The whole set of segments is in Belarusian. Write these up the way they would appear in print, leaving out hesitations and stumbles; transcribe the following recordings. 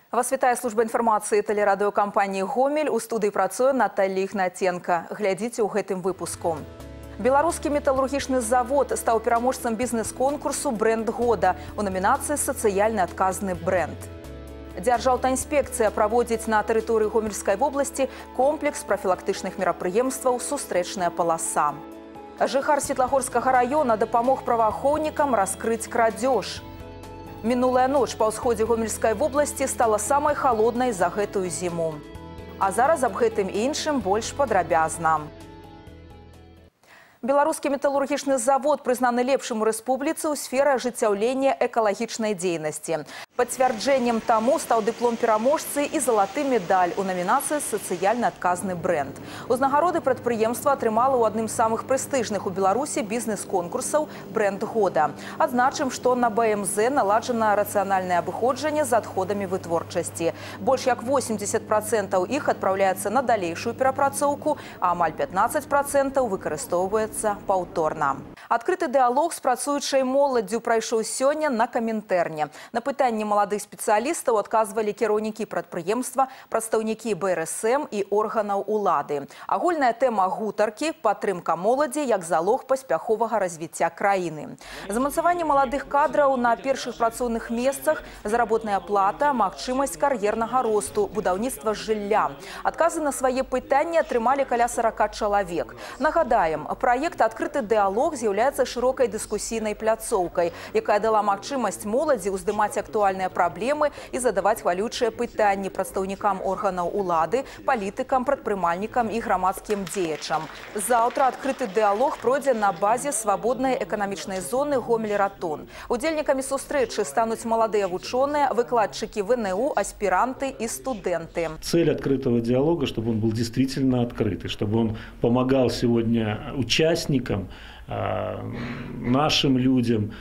Вас вітае служба інфармацыі тэлерадыёкампаніі «Гомель». У студыі працуе Наталья Ігнаценка. Глядзіце ў гэтым выпуску. Беларускі металургічны завод стаў пераможцам бізнес-конкурсу «Бренд года» у номінацыі «Сацыяльна адказны бренд». Дзяржаўтаінспекцыя праводзіць на тэрыторыі Гомельскай вобласці комплекс прафілактычных мерапрыемстваў «Сустрэчная паласа». Жыхар Светлагорскага раёна дапамог праваахоўнікам раскрыць крадзеж. Мінулая ноч па ўсходзе Гомельскай вобласці стала самай халоднай за гэтую зіму. А зараз аб гэтым і іншым больш падрабязна. Беларускі металургічны завод прызнаны лепшым у рэспубліцы ў сферы ажыццяўлення экалагічнай дзейнасці. Пацвярджэннем таму стаў дыплом пераможцы і залаты медаль у номінацыі «Сацыяльна адказны бренд». Узнагароды прадпрыемства атрымала ў адным з самых прэстыжных у Беларусі бізнес-конкурсаў «Бренд года». Адзначым, што на БМЗ наладжана рацыянальнае абыходжанне з адходамі вытворчасці. Больш як 80% іх адпраўляецца на далейшую перапрацоўку, а амаль 15% выкарыстоўваецца паўторна. Адкрыты дыялог з працуючай моладдзю прайшоў сёння на Камінтэрне. На пытанні маладых спецыялістаў адказвалі кіраўнікі прадпрыемства, прадстаўнікі БРСМ і органаў улады. Агульная тэма гутаркі – падтрымка моладзі як залог паспяховага развіцця краіны. Замацаванне маладых кадраў на першых працоўных месцах, заработная плата, магчымасць кар'ернага росту, будаўніцтва жылля. Адказы на свае пытанні атрымалі каля 40 чалавек. Нагадаем, праект «Адкрыты дыялог» з'яўляецца шырокай дыскусійнай пляцоўкай, якая дала магчымасць моладзі ўздымаць актуальныя праблемы і задаваць хвалючыя пытанні прадстаўнікам органаў улады, палітыкам, прадпрымальнікам і грамадскім дзеячам. Заўтра адкрыты дыялог пройдзе на базе свабоднай эканамічнай зоны Гомель-Ратон. Удзельнікамі сустрэчы стануць маладыя вучоныя, выкладчыкі ВНУ, аспиранты и студенты. Цель открытого диалога, чтобы он был действительно открытый, чтобы он помогал сегодня участникам, нашим людям,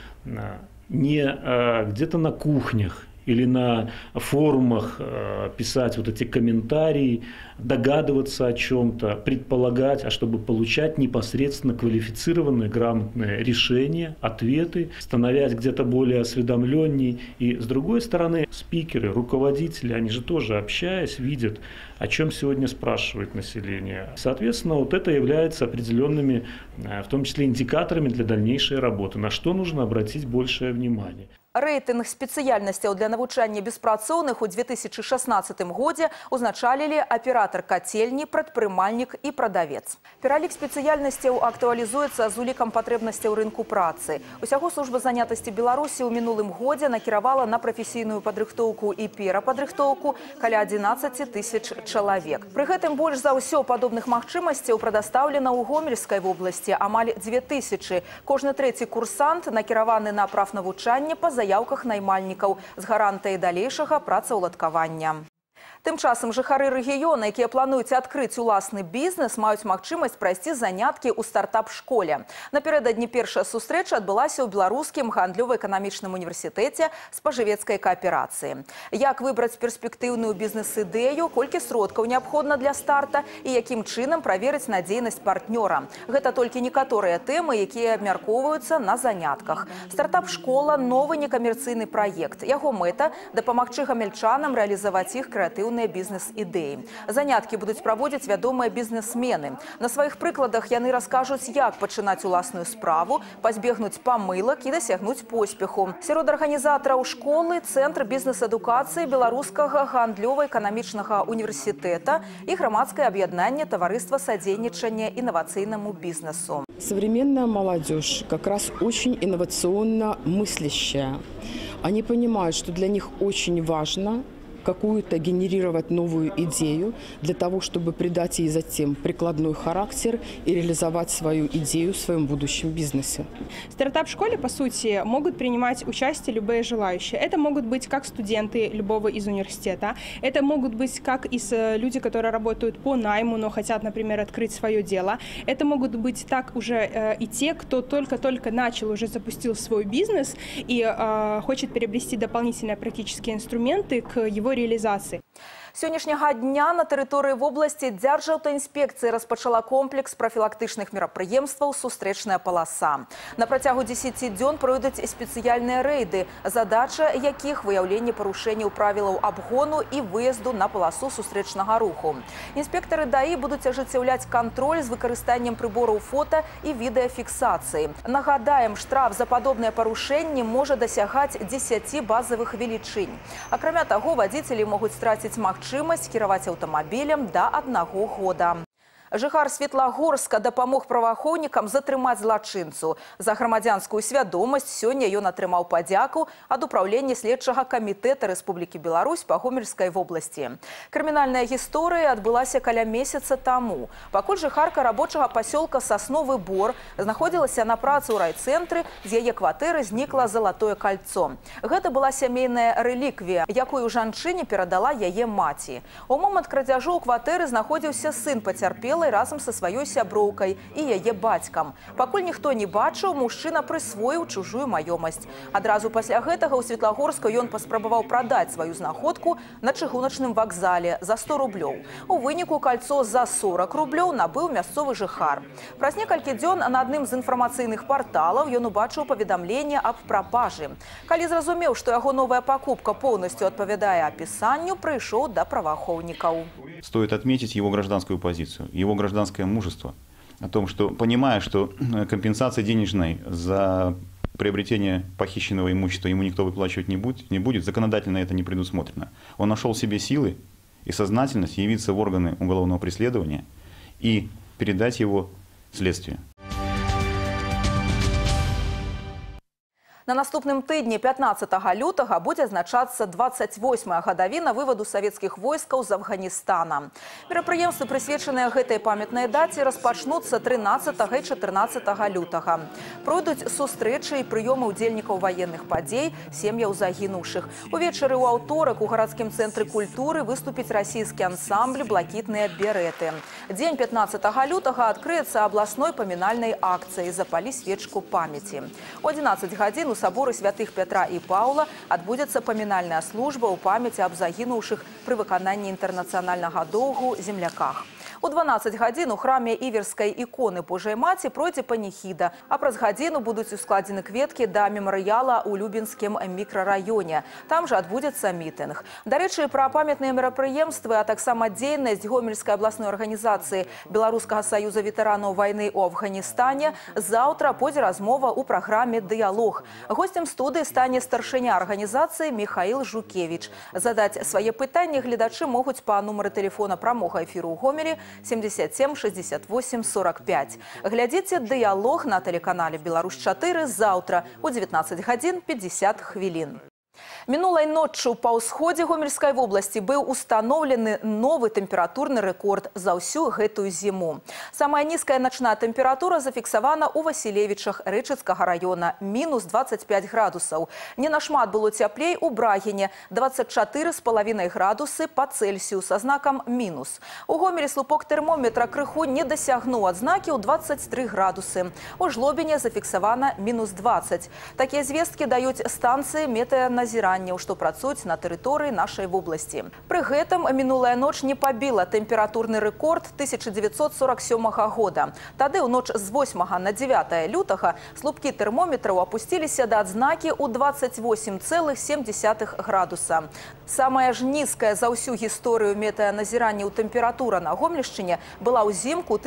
не где-то на кухнях или на форумах писать вот эти комментарии, догадываться о чем-то, предполагать, а чтобы получать непосредственно квалифицированные, грамотные решения, ответы, становясь где-то более осведомленней. И с другой стороны, спикеры, руководители, они же тоже, общаясь, видят, о чем сегодня спрашивает население. Соответственно, вот это является определенными, в том числе, индикаторами для дальнейшей работы, на что нужно обратить большее внимание. Рэйтынг спецыяльнасцяў для навучання беспрацоўных у 2016 годзе узначалілі аператор кацельні, прадпрымальнік і прадавец. Пералік спецыяльнасцяў актуалізуецца з улікам патрэбнасцяў рынку працы. Усяго служба занятасці Беларусі ў мінулым годзе накіравала на прафесійную падрыхтоўку і перападрыхтоўку каля 11 тысяч чалавек. Пры гэтым больш за ўсё падобных магчымасцяў прадастаўлена ў Гомельскай вобласці амаль 2000. Кожны трэці курсант накіраваны на прафнавучанне па заяўках наймальнікаў з гарантыяй далейшага працаўладкавання. Тым часам жыхары рэгіёна, якія плануюць адкрыць уласны бізнес, маюць магчымасць прайсці заняткі ў стартап-школе. Напярэдадні першая сустрэча адбылася ў Беларускім гандлёва-эканамічным універсітэце спажывецкай кааперацыі. Як выбраць перспектыўную бізнес-ідэю, колькі сродкаў неабходна для старта і якім чынам праверыць надзейнасць партнёра. Гэта толькі некаторыя тэмы, якія абмяркоўваюцца на занятках. Стартап-школа – новы некамерцыйны праект. Яго мэта – дапамагчы гамельчанам рэалізаваць іх крэатыўныя бізнес-ідэі. Заняткі будуць праводзіць вядомыя бізнесмены. На сваіх прыкладах яны раскажуць, як пачынаць уласную справу, пазбегнуць памылак і дасягнуць поспеху. Сярод арганізатараў школы Цэнтр бізнес-адукацыі Беларускага гандлёва-эканамічнага універсітэта і грамадскае аб'яднанне Таварыства садзейнічання інавацыйнаму бізнесу. Современная молодежь как раз очень инновационно мыслящая. Они понимают, что для них очень важно какую-то генерировать новую идею для того, чтобы придать ей затем прикладной характер и реализовать свою идею в своем будущем бизнесе. В стартап-школе, по сути, могут принимать участие любые желающие. Это могут быть как студенты любого из университета, это могут быть как люди, которые работают по найму, но хотят, например, открыть свое дело. Это могут быть так уже и те, кто только-только начал, уже запустил свой бизнес и хочет приобрести дополнительные практические инструменты к его реализации. Сённяшняга дня на тэрыторыі вобласці Дзяржаўтаінспекцыі распачала комплекс прафілактычных мерапрыемстваў «Сустрэчная паласа». На працягу 10 дзён пройдуць спецыяльныя рэйды, задача якіх выяўленне парушэнняў правілаў абгону і выезду на паласу сустрэчнага руху. Інспектары ДАІ будуць ажыццяўляць кантроль з выкарыстаннем прыбораў фота і відэафіксацыі. Нагадаем, штраф за падобныя парушэнні можа дасягаць 10 базавых велічынь. Акрамя таго, вадзіцелі могуць страціць магчымасць кіраваць аўтамабілем да 1 года. Жыхар Светлагорска дапамог праваахоўнікам затрымаць злачынцу. За грамадзянскую свядомасць сёння ён атрымаў падзяку ад Управлення следчага камітэта Рэспублікі Беларусь па Гомельскай вобласці. Крымінальная гісторыя адбылася каля месяца таму. Пакуль жыхарка рабочага пасёлка Сасновы Бор знаходзілася на працы ў райцэнтры, з яе кватэры знікла залатое кольцо. Гэта была сямейная рэліквія, якую жанчыне перадала яе маці. У момант крадзяжу ў кватэры знаходзіўся сын пацярпелай разам са сваёй сяброўкай і яе бацькам. Пакуль ніхто не бачыў, мужчына прысвоіў чужую маёмасць. Адразу пасля гэтага ў Светлагорску ён паспрабаваў прадаць сваю знаходку на чыгуначным вакзале за 100 рублёў. У выніку кольцо за 40 рублёў набыў мясцовы жыхар. Праз некалькі дзён на адным з інфармацыйных парталаў ён убачыў паведамленне аб прапажы. Калі зразумеў, што яго новая пакупка поўнасцю адпавядае апісанню, прыйшоў да праваахоўнікаў. Стоит отметить его гражданскую позицию, его гражданское мужество. О том, что, понимая, что компенсации денежной за приобретение похищенного имущества ему никто выплачивать не будет, законодательно это не предусмотрено. Он нашел в себе силы и сознательность явиться в органы уголовного преследования и передать его следствию. На наступным тыдні 15 лютага будзе адзначацца 28-я гадавіна вываду савецкіх войскаў з Афганістана. Мерапрыемствы, прысвечаныя гэтай памятнай даце, распачнуцца 13 і 14 лютага. Пройдуць сустрэчы і прыёмы ўдзельнікаў ваенных падзей, сем'яў загінуўшых. Увечары ў аўторак у гарадскім цэнтры культуры выступіць расійскі ансамбль «Блакітныя береты». Дзень 15 лютага адкрыецца абласной памінальнай акцыяй «Запалі свечку памяці». У 11 гадзін у саборы святых Петра і Паўла адбудзецца памінальная служба ў памяці аб загінуўшых пры выкананні інтэрнацыянальнага доўгу земляках. У 12 гадзін у храме Іверскай іконы Божай Маці пройдзе паніхіда, а праз гадзіну будуць ускладзены кветкі да мемарыяла ў Любінскім мікрараёне. Там жа адбудзецца мітынг. Дарэчы, пра памятныя мерапрыемствы, а таксама дзейнасць Гомельскай абласной арганізацыі Беларускага саюза ветэранаў вайны ў Афганістане заўтра пойдзе размова ў праграме «Дыялог». Госцем студыі стане старшыня арганізацыі Михаил Жукевич. Задаць свае пытанні гледачы могуць па нумары тэлефона прамога эфіру ў Гомелі 77 68 45. Глядзіце «Дыялог» на тэлеканале «Беларусь-4» заўтра у 19 гадзін 50 хвілін. Мінулай ноччу па ўсходзе Гомельскай вобласці быў устаноўлены новы тэмпературны рэкорд за ўсю гэтую зіму. Самая нізкая начная тэмпература зафіксавана ў Васілевічах Рэчыцкага раёна – мінус 25 градусаў. Не нашмат было цяплей у Брагіне – 24,5 градусы па Цельсію са знакам мінус. У Гомелі слупок тэрмометра крыху не дасягнуў адзнакі ў 23 градусы. У Жлобіне зафіксавана мінус 20. Такія звесткі даюць станцыі метэаназірання, што працуюць на тэрыторыі нашай вобласці. Пры гэтым мінулая ноч не пабіла тэмпературны рэкорд 1947 года. Тады ў ноч з 8 на 9 лютага слупкі тэрмометраў апусціліся да адзнакі ў 28,7 градуса. Самая ж нізкая за ўсю гісторыю метэаназірання тэмпература на Гомельшчыне была ўзімку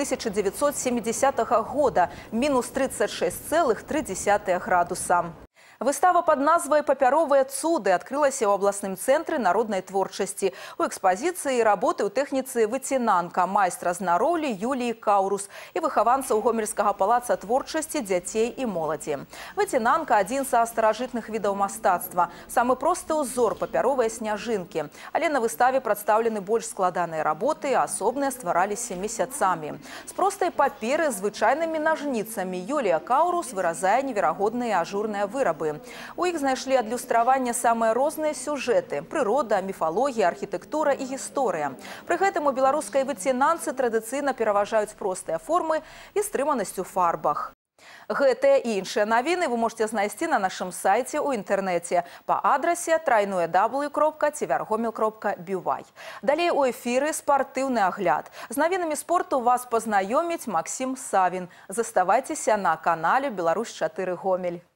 1970 года – мінус 36,3 градуса. Выстава под назвай «Папяровыя цуды» адкрылася ў абласным цэнтры народнай творчасці. У экспазіцыі работы ў тэхніцы выцінанка майстра знароўлі Юліі Каурус і выхаванцаў Гомельскага палаца творчасці дзяцей і моладзі. Выцінанка – адзін са старажытных відаў мастацтва. Самы просты ўзор – папяровыя сняжынкі. Але на выставе прадстаўлены больш складаныя работы, а асобныя ствараліся месяцамі. З простай паперы з звычайнымі нажніцамі Юлія Каурус выразае неверагодныя ажурныя вырабы. У іх знайшлі адлюстравання самыя розныя сюжэты – прырода, міфалогія, архітэктура і гісторыя. Пры гэтым у беларускай выцінанцы традыцыйна пераважаюць простыя формы і стрыманасць у фарбах. Гэтыя і іншыя навіны вы можете знайсці на нашым сайце ў інтэрнэце па адрасе www.tvrgomel.by. Далей у эфіры спартыўны агляд. З навінамі спорту вас пазнаёміць Максім Савін. Заставайцеся на канале Беларусь 4 Гомель.